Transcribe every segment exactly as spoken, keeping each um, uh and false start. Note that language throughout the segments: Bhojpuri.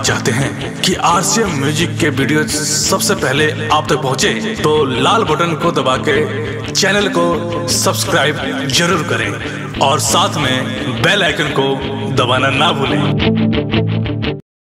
चाहते हैं कि आरसीएम म्यूजिक के वीडियो सबसे पहले आप तक पहुंचे, तो लाल बटन को दबा के चैनल को सब्सक्राइब जरूर करें और साथ में बेल आइकन को दबाना ना भूलें।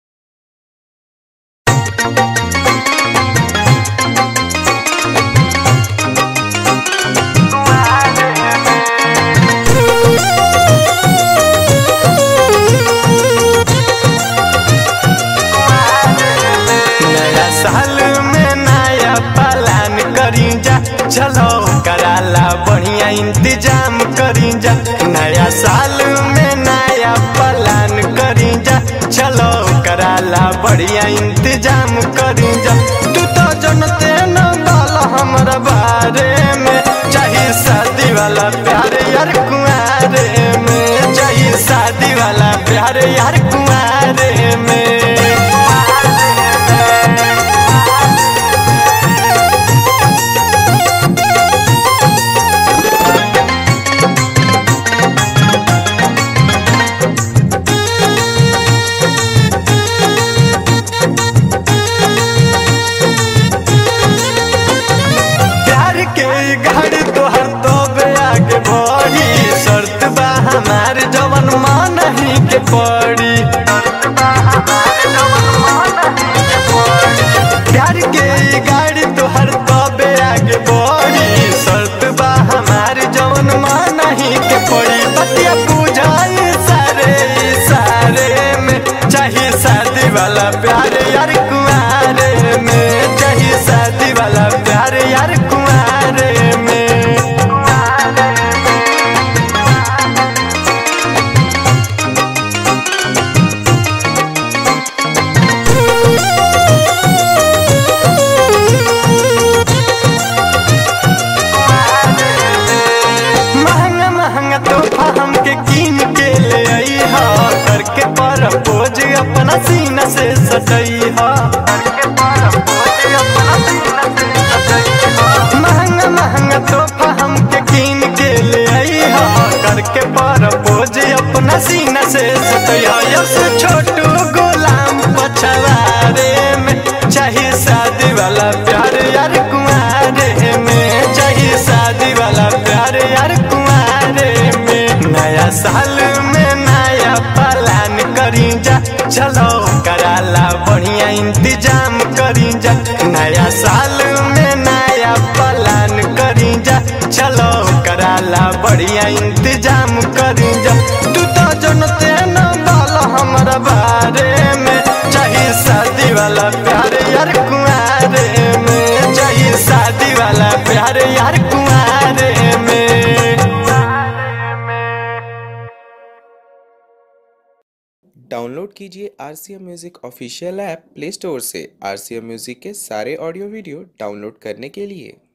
चलो कराला बढ़िया इंतजाम करी जा, नया साल में नया प्लान करी जा। चलो कराला बढ़िया इंतजाम करी जा। तू तो जनते न बाल हमारा बारे में, चाहिए शादी वाला प्यार यार कुआरे में, चाहिए शादी वाला प्यार यार कुआरे में। पड़ी प्यार के गाड़ी तोहर तबे आगे बढ़ी, शर्त बा हमार जवन मान नहीं के पड़ी। बतिया बुझाई सारे सारे में, चाहिए शादी वाला प्यार यार कुआरे में, चाहिए शादी वाला प्यार यार कुआरे में। प्रपोज अपना सीना से सटई हा, महंगा महंगा तोहफा हमके कीन के ले आई हा, करके प्रपोज अपना सीना से सटई हा। यस छोटू गुलाम पछवारे में, चाहिए शादी वाला प्यार यार कुआरे में, चाहिए शादी वाला प्यार यार कुआरे में। नया साल में नया प्लान करी जा, चलो कराला बढ़िया इंतजाम करी जा। नया साल में नया प्लान करी जा, चलो कराला बढ़िया इंतजाम करी जा। तू तो जनते न बाल हमारा बारे में, चाहिए शादी वाला प्यार यार कुआरे में, चाहिए शादी वाला प्यार यार कुआरे में। डाउनलोड कीजिए RCM music official app play store से। आरसीएम म्यूजिक के सारे ऑडियो वीडियो डाउनलोड करने के लिए